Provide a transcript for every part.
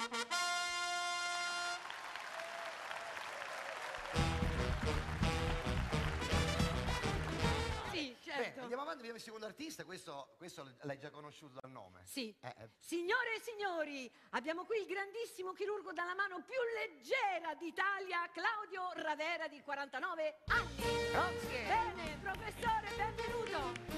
Sì, Bene, certo. andiamo avanti, abbiamo il secondo artista, questo l'hai già conosciuto dal nome. Sì. Signore e signori, abbiamo qui il grandissimo chirurgo dalla mano più leggera d'Italia, Claudio Ravera, di 49 anni. Grazie. Bene, professore, benvenuto.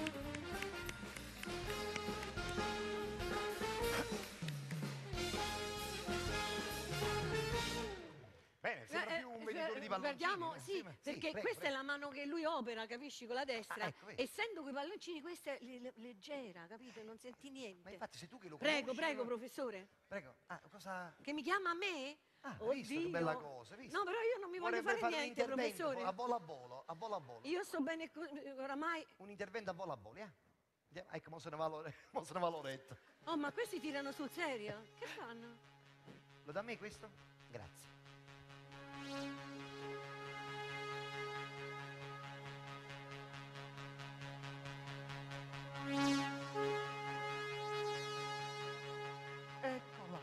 Bene, sembra più un venditore di palloncini. Guardiamo, sì, perché prego, questa prego. è la mano che lui opera, capisci, con la destra. ecco, vedi. Essendo quei palloncini, questa è leggera, capito? Non senti niente. Ma infatti sei tu che lo Prego, conosci, prego, no? professore. Prego, cosa... Che mi chiama a me? Ah, Oddio. hai visto che bella cosa, hai visto? No, però io non mi voglio Vorrebbe fare un niente, intervento, professore. a volo a volo, a volo a volo. Io sto bene oramai. Un intervento a volo, Andiamo, ecco, mo se ne va Loretto. Oh, ma questi tirano sul serio? Che fanno? Lo dà a me questo? Grazie. Eccola.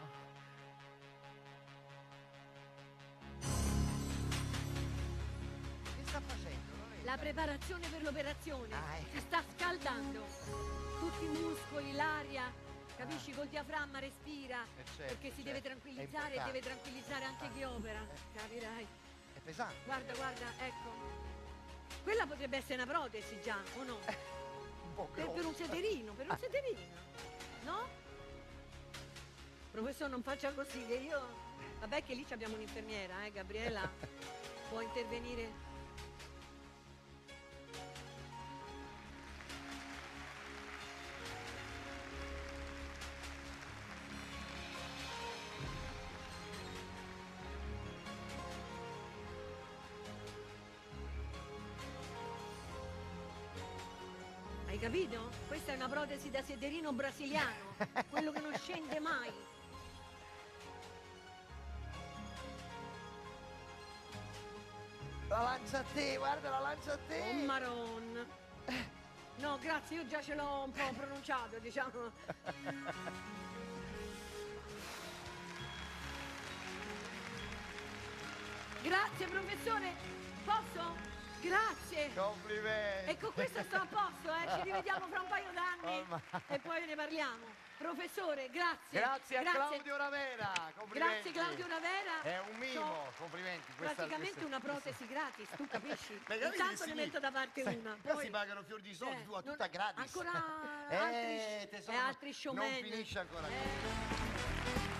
Che sta facendo? La preparazione per l'operazione. Ah, ecco. Si sta scaldando. Tutti i muscoli, l'aria. Capisci? Col diaframma respira. certo, Perché si deve certo. tranquillizzare e È deve tranquillizzare anche chi opera. Capirai. È pesante. Guarda, guarda, ecco. Quella potrebbe essere una protesi già, o no? Un po' Per un grossa. sederino, per un sederino. No? Professore, non faccia così, che io... Vabbè che lì abbiamo un'infermiera, Gabriela? Può intervenire? Hai capito? Questa è una protesi da sederino brasiliano, quello che non scende mai. La lancia a te, guarda, la lancia a te. Oh maron. No, grazie, io già ce l'ho un po' pronunciato, diciamo. Grazie, professore. Posso? Grazie. Complimenti. E con questo sto a posto, ci rivediamo fra un paio d'anni Ormai. e poi ne parliamo. Professore, grazie. Grazie a Claudio Ravera, complimenti. Grazie Claudio Ravera. È un mimo, complimenti. Praticamente una protesi gratis, tu capisci? Ma capisci, Intanto sì. ne metto da parte una. Qua Poi si pagano fior di soldi, tu a tutta non- gratis. Ancora altri, tesoro, altri showman. non finisce ancora.